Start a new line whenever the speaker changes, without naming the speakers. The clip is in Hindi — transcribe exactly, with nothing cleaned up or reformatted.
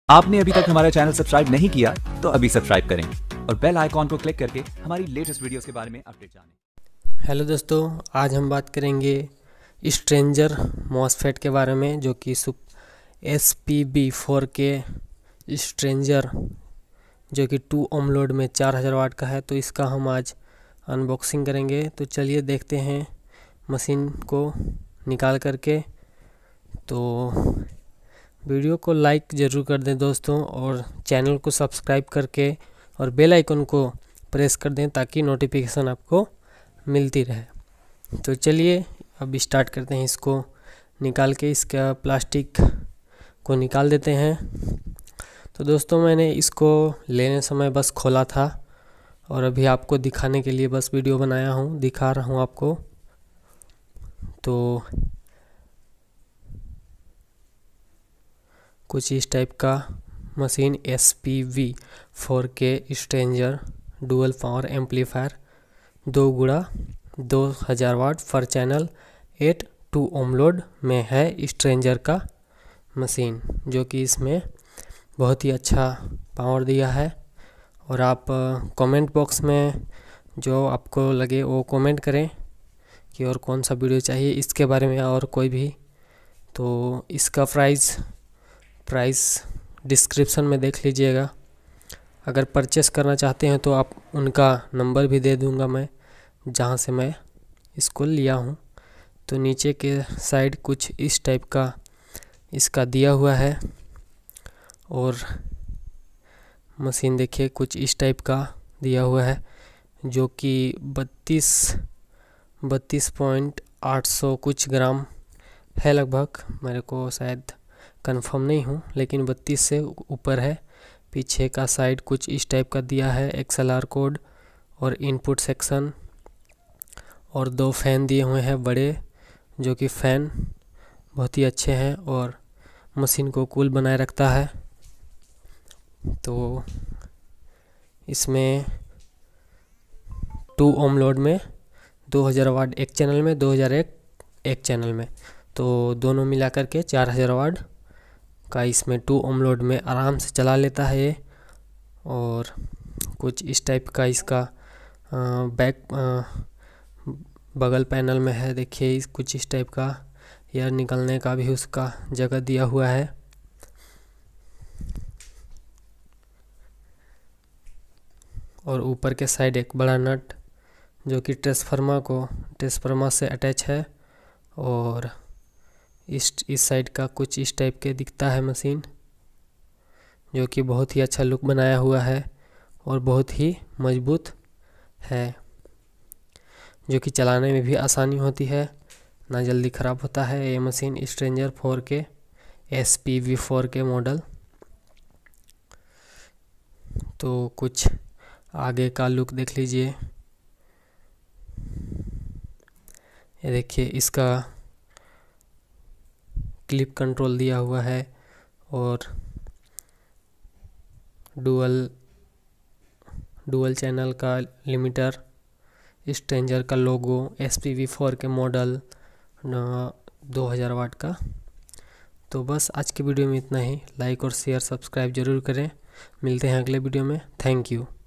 आपने अभी तक हमारा चैनल सब्सक्राइब नहीं किया तो अभी सब्सक्राइब करें और बेल आइकॉन को क्लिक करके हमारी लेटेस्ट वीडियोस के बारे में अपडेट जानें।
हेलो दोस्तों, आज हम बात करेंगे स्ट्रेंजर मॉसफेट के बारे में, जो कि S P B four K stranger जो कि टू ओम लोड में चार हज़ार वाट का है। तो इसका हम आज अनबॉक्सिंग करेंगे। तो चलिए देखते हैं मशीन को निकाल करके। तो वीडियो को लाइक ज़रूर कर दें दोस्तों, और चैनल को सब्सक्राइब करके और बेल आइकन को प्रेस कर दें ताकि नोटिफिकेशन आपको मिलती रहे। तो चलिए अब स्टार्ट करते हैं। इसको निकाल के इसका प्लास्टिक को निकाल देते हैं। तो दोस्तों, मैंने इसको लेने समय बस खोला था और अभी आपको दिखाने के लिए बस वीडियो बनाया हूँ, दिखा रहा हूँ आपको। तो कुछ इस टाइप का machine S P B four K stranger dual power amplifier दो गुड़ा दो हज़ार watt four channel at two ohm load में है स्ट्रेंजर का मशीन, जो कि इसमें बहुत ही अच्छा पावर दिया है। और आप कमेंट बॉक्स में जो आपको लगे वो कमेंट करें कि और कौन सा वीडियो चाहिए इसके बारे में, और कोई भी। तो इसका प्राइस प्राइस डिस्क्रिप्शन में देख लीजिएगा। अगर परचेस करना चाहते हैं तो आप उनका नंबर भी दे दूंगा मैं, जहां से मैं इसको लिया हूं। तो नीचे के साइड कुछ इस टाइप का इसका दिया हुआ है, और मशीन देखिए कुछ इस टाइप का दिया हुआ है, जो कि बत्तीस बत्तीस पॉइंट आठ सौ कुछ ग्राम है लगभग। मेरे को शायद कंफर्म नहीं हूँ, लेकिन बत्तीस से ऊपर है। पीछे का साइड कुछ इस टाइप का दिया है, एक्स एल आर कोड और इनपुट सेक्शन, और दो फैन दिए हुए हैं बड़े, जो कि फ़ैन बहुत ही अच्छे हैं और मशीन को कूल बनाए रखता है। तो इसमें टू ओम लोड में दो हज़ार वाट एक चैनल में, दो हज़ार एक एक चैनल में, तो दोनों मिला करके चार हज़ार वाट का इसमें टू ओम लोड में आराम से चला लेता है ये। और कुछ इस टाइप का इसका बैक बगल पैनल में है, देखिए इस कुछ इस टाइप का एयर निकलने का भी उसका जगह दिया हुआ है। और ऊपर के साइड एक बड़ा नट, जो कि ट्रांसफार्मर को ट्रांसफार्मर से अटैच है। और इस इस साइड का कुछ इस टाइप के दिखता है मशीन, जो कि बहुत ही अच्छा लुक बनाया हुआ है और बहुत ही मजबूत है, जो कि चलाने में भी आसानी होती है, ना जल्दी ख़राब होता है ये machine stranger four K S P B four K model. तो कुछ आगे का लुक देख लीजिए। ये देखिए इसका क्लिप कंट्रोल दिया हुआ है, और डुअल डुअल चैनल का लिमिटर, स्ट्रेंजर का logo, S P B four K model दो हज़ार वाट का। तो बस आज की वीडियो में इतना ही। लाइक और शेयर सब्सक्राइब जरूर करें। मिलते हैं अगले वीडियो में। Thank you.